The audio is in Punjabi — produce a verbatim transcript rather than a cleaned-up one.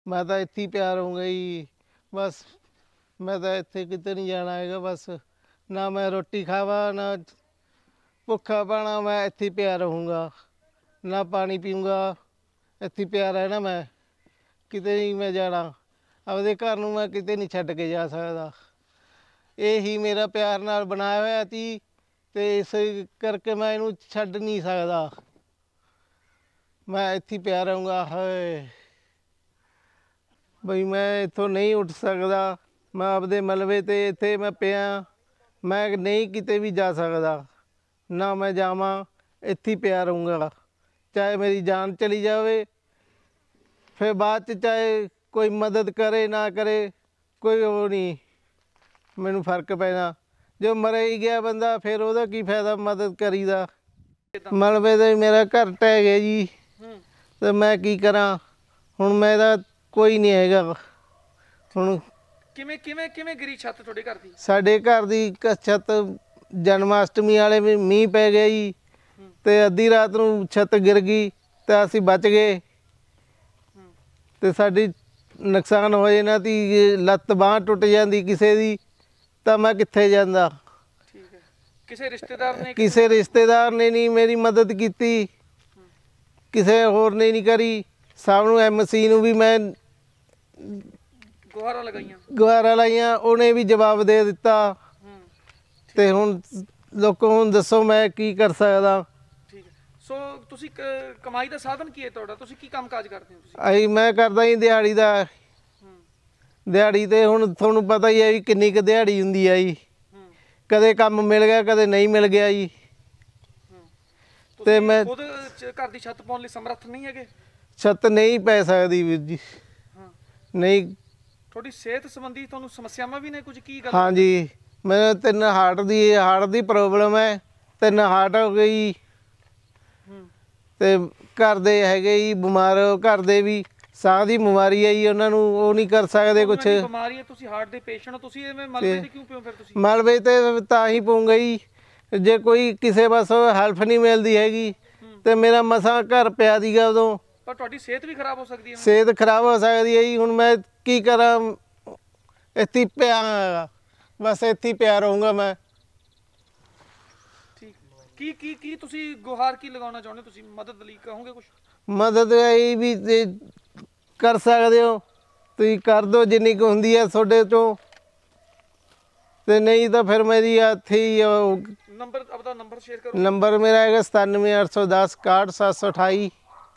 मैं तो इत्थे ही प्यार रहूँगा जी बस। मैं तो इत्थे किते नहीं जाना हैगा बस। ना मैं रोटी खावा ना भुखा पाना, मैं इत्थे ही प्यार रहूँगा। ना पानी पीऊँगा, इत्थे ही प्यार रहना मैं, किते नहीं मैं जाना। अपने घर नूं मैं किते नहीं छड्ड के जा सकदा। यही मेरा प्यार नाल बनाया होया ती ते इस करके मैं इहनूं छड्ड नहीं सकदा। मैं इत्थे ही प्यार रहूँगा। हाए बई मैं इत्थों नहीं उठ सकदा। मैं आपदे मलबे ते इत्थे मैं पिया, मैं नहीं किते भी जा सकदा। ना मैं जावां, इत्थे ही पिया रहूँगा। चाहे मेरी जान चली जावे, फिर बाद च चाहे कोई मदद करे ना करे, कोई वो नहीं मैनूं फर्क पैना। जो मरे ही गया बंदा फिर ਉਹਦਾ ਕੀ ਫਾਇਦਾ मदद करी दा। ਮਲਬੇ ਤੇ ਮੇਰਾ ਘਰ ਢਹਿ ਗਿਆ ਜੀ ਤੇ ਮੈਂ ਕੀ ਕਰਾਂ ਹੁਣ। ਮੇਰਾ ਕੋਈ ਨਹੀਂ ਹੈਗਾ ਹੁਣ। ਕਿਵੇਂ ਕਿਵੇਂ ਕਿਵੇਂ ਗਿਰੀ ਛੱਤ ਤੁਹਾਡੇ ਘਰ ਦੀ? ਸਾਡੇ ਘਰ ਦੀ ਕ- ਛੱਤ ਜਨਮਾਸ਼ਟਮੀ ਵਾਲੇ ਵੀ ਮੀਂਹ ਪੈ ਗਿਆ ਜੀ ਤੇ ਅੱਧੀ ਰਾਤ ਨੂੰ ਛੱਤ ਗਿਰ ਗਈ ਤੇ ਅਸੀਂ ਬਚ ਗਏ। ਤੇ ਸਾਡੀ ਨੁਕਸਾਨ ਹੋ ਜਾਣਾ ਤੀ, ਲੱਤ ਬਾਂਹ ਟੁੱਟ ਜਾਂਦੀ ਕਿਸੇ ਦੀ ਤਾਂ ਮੈਂ ਕਿੱਥੇ ਜਾਂਦਾ। ਠੀਕ ਹੈ। ਕਿਸੇ ਰਿਸ਼ਤੇਦਾਰ ਨੇ ਕਿਸੇ ਰਿਸ਼ਤੇਦਾਰ ਨੇ ਨਹੀਂ ਮੇਰੀ ਮਦਦ ਕੀਤੀ, ਕਿਸੇ ਹੋਰ ਨੇ ਨਹੀਂ ਕਰੀ। ਸਭ ਨੂੰ ਐਮ ਸੀ ਨੂੰ ਵੀ ਮੈਂ ਗੁਹਾਰਾਂ ਲਗਾਈਆਂ? ਗੁਹਾਰਾਂ ਲਾਈਆਂ, ਉਹਨੇ ਵੀ ਜਵਾਬ ਦੇ ਦਿੱਤਾ। ਤੇ ਹੁਣ ਲੋਕੋ ਹੁਣ ਦੱਸੋ ਮੈਂ ਕੀ ਕਰ ਸਕਦਾ। ਠੀਕ ਹੈ। ਸੋ ਤੁਸੀਂ ਕ- ਕਮਾਈ ਦਾ ਸਾਧਨ ਕੀ ਹੈ ਤੁਹਾਡਾ? ਤੁਸੀਂ ਕੀ ਕੰਮ ਕਾਜ ਕਰਦੇ ਹੋ ਤੁਸੀਂ? ਆਈ ਮੈਂ ਕਰਦਾ ਜੀ ਦਿਹਾੜੀ ਦਾ। ਦਿਹਾੜੀ ਤੇ ਹੁਣ ਤੁਹਾਨੂੰ ਪਤਾ ਹੀ ਹੈ ਵੀ ਕਿੰਨੀ ਕੁ ਦਿਹਾੜੀ ਹੁੰਦੀ ਆ ਜੀ। ਕਦੇ ਕੰਮ ਮਿਲ ਗਿਆ ਕਦੇ ਨਹੀਂ ਮਿਲ ਗਿਆ ਜੀ। ਤੇ ਮੈਂ ਖੁਦ ਚ- ਘਰ ਦੀ ਛੱਤ ਪਾਉਣ ਲਈ ਸਮਰੱਥ ਨਹੀਂ ਹੈਗੇ? ਛੱਤ ਨਹੀਂ ਪੈ ਸਕਦੀ ਵੀਰ ਜੀ। ਨਹੀਂ। ਤੁਹਾਡੀ ਸਿਹਤ ਸੰਬੰਧੀ ਤੁਹਾਨੂੰ ਸਮੱਸਿਆਵਾਂ ਵੀ ਨੇ ਕੁਝ? ਕੀ ਗੱਲ? ਹਾਂਜੀ ਮੈਨੂੰ ਤਿੰਨ ਹਾਰਟ ਦੀ ਹਾਰਟ ਦੀ ਪ੍ਰੋਬਲਮ ਹੈ। ਤਿੰਨ ਹਾਰਟ ਹੋ ਗਈ ਤੇ ਘਰ ਦੇ ਹੈਗੇ ਜੀ ਬਿਮਾਰ। ਘਰ ਦੇ ਵੀ ਸਾਹ ਦੀ ਬਿਮਾਰੀ ਹੈ ਜੀ, ਉਹਨਾਂ ਨੂੰ ਉਹ ਨਹੀਂ ਕਰ ਸਕਦੇ ਕੁਛ। ਬਿਮਾਰੀ ਹੈ, ਤੁਸੀਂ ਹਾਰਟ ਦੇ ਪੇਸ਼ੈਂਟ ਹੋ, ਤੁਸੀਂ ਐਵੇਂ ਮਲਬੇ ਤੇ ਕਿਉਂ ਪਿਓ ਫਿਰ ਤੁਸੀਂ? ਮਲਬੇ ਤੇ ਤਾਂ ਹੀ ਪਊਂਗਾ ਜੀ ਜੇ ਕੋਈ ਕਿਸੇ ਪਾਸੋਂ ਹੈਲਪ ਨਹੀਂ ਮਿਲਦੀ ਹੈਗੀ। ਤੇ ਮੇਰਾ ਮਸਾਂ ਘਰ ਪਿਆ ਦੀਗਾ ਉਦੋਂ। ਪਰ ਤੁਹਾਡੀ ਸਿਹਤ ਵੀ ਖਰਾਬ ਹੋ ਸਕਦੀ ਹੈ। ਸਿਹਤ ਖਰਾਬ ਹੋ ਸਕਦੀ ਹੈ ਜੀ। ਹੁਣ ਮੈਂ ਕੀ ਕਰਾਂ, ਇੱਥੇ ਹੀ ਪਿਆ ਹੈਗਾ ਬਸ। ਇੱਥੇ ਹੀ ਪਿਆ ਰਹੂੰਗਾ ਮੈਂ। ਠੀਕ। ਕੀ ਕੀ ਕੀ ਤੁਸੀਂ ਗੁਹਾਰ ਕੀ ਲਗਾਉਣਾ ਚਾਹੁੰਦੇ? ਤੁਸੀਂ ਮਦਦ ਲਈ ਕਹੋਗੇ ਕੁਝ? ਮਦਦ ਇਹ ਵੀ ਜੇ ਕਰ ਸਕਦੇ ਹੋ ਤੁਸੀਂ ਕਰ ਦਿਓ ਜਿੰਨੀ ਕੁ ਹੁੰਦੀ ਹੈ ਤੁਹਾਡੇ ਤੋਂ। ਤੇ ਨਹੀਂ ਤਾਂ ਫਿਰ ਮੇਰੀ ਇੱਥੇ ਹੀ ਨੰਬਰ ਆਪਦਾ ਨੰਬਰ ਸ਼ੇਅਰ ਕਰੋ। ਨੰਬਰ ਮੇਰਾ ਹੈਗਾ ਸਤਾਨਵੇਂ ਅੱਠ ਸੌ ਦਸ ਇਕਾਹਠ ਸੱਤ ਸੌ ਅਠਾਈ।